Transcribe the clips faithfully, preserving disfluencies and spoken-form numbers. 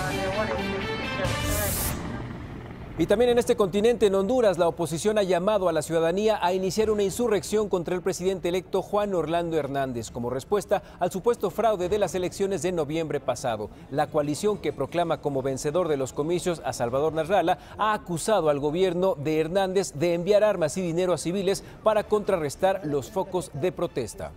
Y también en este continente, en Honduras, la oposición ha llamado a la ciudadanía a iniciar una insurrección contra el presidente electo Juan Orlando Hernández como respuesta al supuesto fraude de las elecciones de noviembre pasado. La coalición que proclama como vencedor de los comicios a Salvador Nasralla ha acusado al gobierno de Hernández de enviar armas y dinero a civiles para contrarrestar los focos de protesta.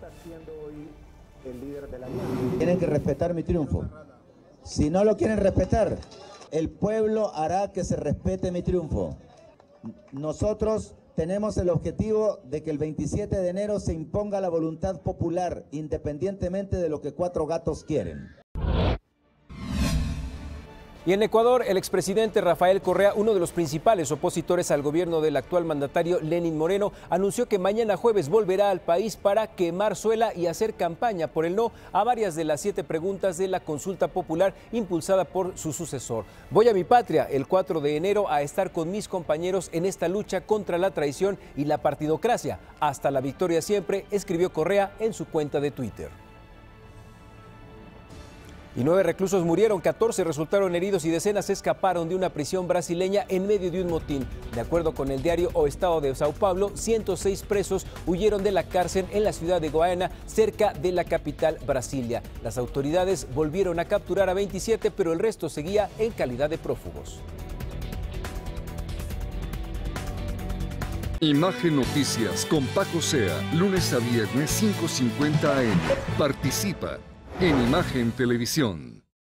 Tienen que respetar mi triunfo. Si no lo quieren respetar, el pueblo hará que se respete mi triunfo. Nosotros tenemos el objetivo de que el veintisiete de enero se imponga la voluntad popular, independientemente de lo que cuatro gatos quieren. Y en Ecuador, el expresidente Rafael Correa, uno de los principales opositores al gobierno del actual mandatario Lenín Moreno, anunció que mañana jueves volverá al país para quemar suela y hacer campaña por el no a varias de las siete preguntas de la consulta popular impulsada por su sucesor. Voy a mi patria el cuatro de enero a estar con mis compañeros en esta lucha contra la traición y la partidocracia. Hasta la victoria siempre, escribió Correa en su cuenta de Twitter. Y nueve reclusos murieron, catorce resultaron heridos y decenas escaparon de una prisión brasileña en medio de un motín. De acuerdo con el diario O Estado de Sao Paulo, ciento seis presos huyeron de la cárcel en la ciudad de Goiânia, cerca de la capital Brasilia. Las autoridades volvieron a capturar a veintisiete, pero el resto seguía en calidad de prófugos. Imagen Noticias con Paco Sea, lunes a viernes cinco cincuenta a eme. Participa en Imagen Televisión.